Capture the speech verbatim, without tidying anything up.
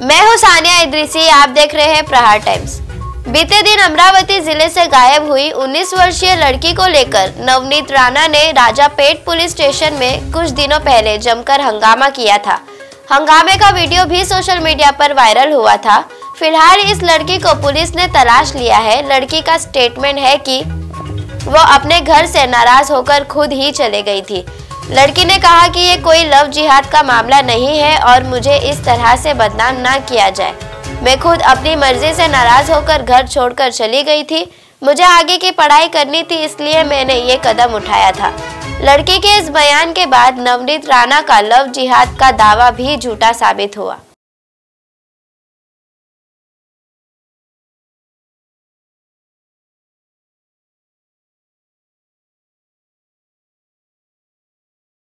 मैं हूं सानिया इद्रिसी, आप देख रहे हैं प्रहार टाइम्स। बीते दिन अमरावती जिले से गायब हुई उन्नीस वर्षीय लड़की को लेकर नवनीत राणा ने राजापेट पुलिस स्टेशन में कुछ दिनों पहले जमकर हंगामा किया था। हंगामे का वीडियो भी सोशल मीडिया पर वायरल हुआ था। फिलहाल इस लड़की को पुलिस ने तलाश लिया है। लड़की का स्टेटमेंट है कि वो अपने घर से नाराज होकर खुद ही चले गई थी। लड़की ने कहा कि ये कोई लव जिहाद का मामला नहीं है और मुझे इस तरह से बदनाम ना किया जाए। मैं खुद अपनी मर्जी से नाराज होकर घर छोड़कर चली गई थी। मुझे आगे की पढ़ाई करनी थी, इसलिए मैंने ये कदम उठाया था। लड़की के इस बयान के बाद नवनीत राणा का लव जिहाद का दावा भी झूठा साबित हुआ।